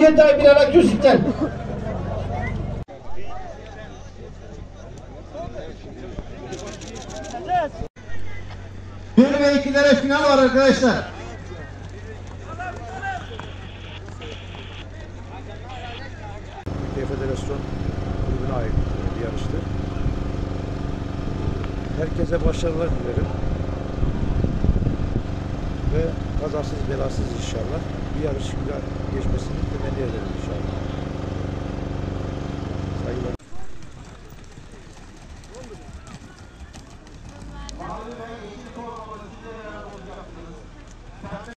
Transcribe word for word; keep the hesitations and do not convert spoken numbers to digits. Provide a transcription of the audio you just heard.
ينتهي بلا لا يسجل. Bir ve ikilere final var arkadaşlar. Türkiye Federasyon Kulübü'ne ait bir yarıştı. Herkese başarılar dilerim. Ve kazasız belasız inşallah. Bir yarış güzel geçmesini temenni ederim inşallah. Saygılar.